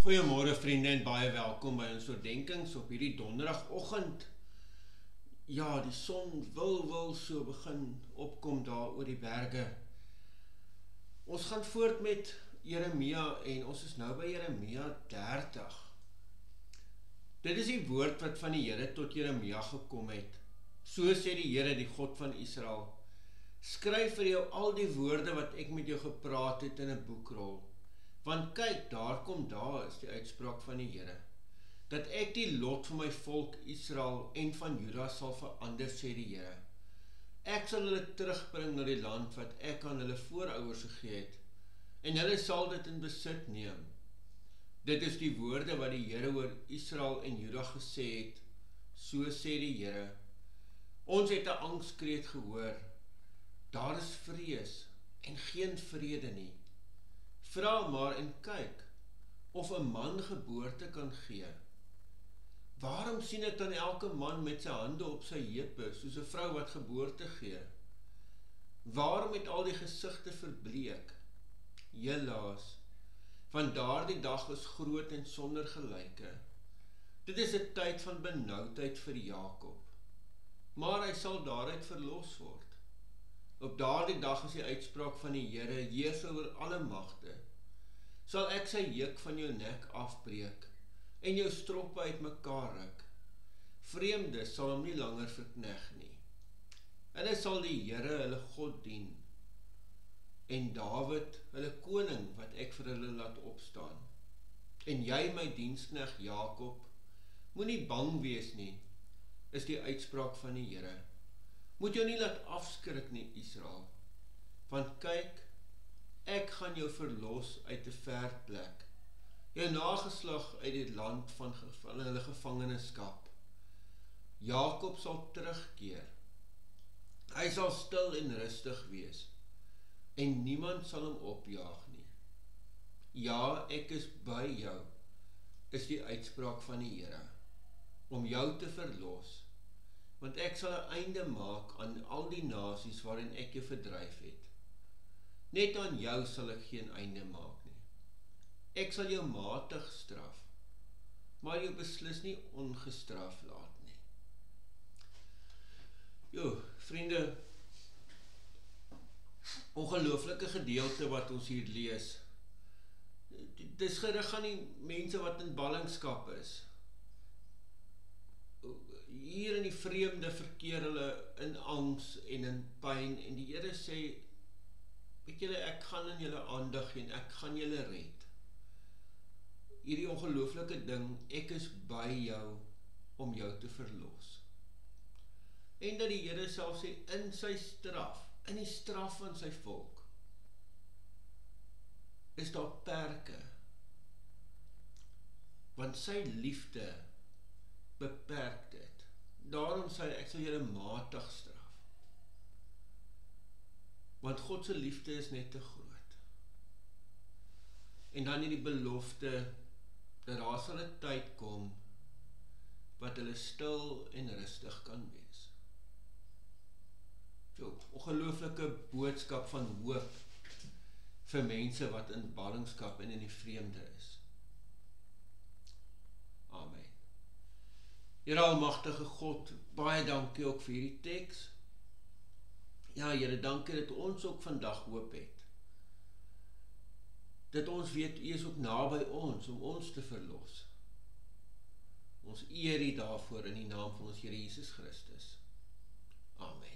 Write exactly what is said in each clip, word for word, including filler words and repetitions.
Goeiemôre vriende en baie welkom by ons oordenkings op hierdie donderdagoggend. Ja, die son wil wil so begin opkom daar oor die berge. Ons gaan voort met Jeremia en ons is nou by Jeremia dertig. Dit is die woord wat van die Here tot Jeremia gekom het. So sê die Here, die God van Israel: skryf vir jou al die woorde wat ek met jou gepraat het in 'n boekrol. Want kyk, daar kom daar is die uitspraak van die Here, dat ek die lot van my volk Israel en van Juda sal verander, sê die Here. Ek sal hulle terugbring na die land wat ek aan hulle voorouers gegee het, en hulle sal dit in besit neem. Dit is die woorde wat die Here oor Israel en Juda gesê het, so sê die Here. Ons het 'n angskreet gehoor, daar is vrees en geen vrede nie. Vra maar en kyk, of 'n man geboorte kan gee. Waarom sien ek dan elke man met sy hande op sy heupe, soos 'n vrou wat geboorte gee? Waarom het al die gesigte verbleek? Helaas, want daardie dag is groot en sonder gelyke. Dit is 'n tyd van benoudheid vir Jakob, maar hy sal daaruit verlos word. Op daardie dag is die uitspraak van die Here, heers oor alle magte. Sal ek sy juk van jou nek afbreek en jou stroppe uit mekaar ruk. Vreemdes sal hom nie langer verkneg nie. Hulle sal die Here hulle God dien, en Dawid hulle koning wat ek vir hulle laat opstaan. En jy, my dienskneg Jakob, moenie bang wees nie, is die uitspraak van die Here. Moet jou nie laat afskrik nie, Israel, want kyk, ek gaan jou verlos uit 'n ver plek, jou nageslag uit die land van, van hulle gevangenskap. Jakob sal terugkeer, hy sal stil en rustig wees, en niemand sal hom opjaag nie. Ja, ek is by jou, is die uitspraak van die Here, om jou te verlos, want ek sal 'n einde maak aan al die nasies waarin ek jou verdryf het. Net aan jou sal ek geen einde maak nie. Ek sal jou matig straf, maar jou beslis nie ongestraf laat nie. Jo, vriende, ongelooflike gedeelte wat ons hier lees. Dis gerig aan die mense wat in ballingskap is. Hier in die vreemde verkeer hulle in angs en in pyn, en die Here sê, weet julle, ek gaan in julle aandag en ek gaan julle red. Hierdie ongelooflike ding, ek is by jou om jou te verlos. En dat die Here self sê, in sy straf, in die straf van sy volk, is daar perke, want sy liefde beperk dit. Daarom sê hy, ek sal julle matig straf. Want God se liefde is net te groot. En dan in die belofte, dat daar sal 'n tyd kom, wat hulle stil en rustig kan wees. So, ongelooflike boodskap van hoop, vir mense wat in ballingskap en in die vreemde is. Amen. Here almagtige God, baie dankie ook vir hierdie teks. Ja, Here, dankie dat ons ook vandag hoop het. Dat ons weet, U is ook naby ons, om ons te verlos. Ons eer U daarvoor in die naam van ons Here Jesus Christus. Amen.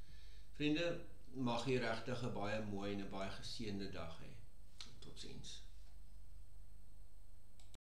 Vriende, mag U regtig 'n baie mooi en 'n baie geseënde dag hê. Totsiens.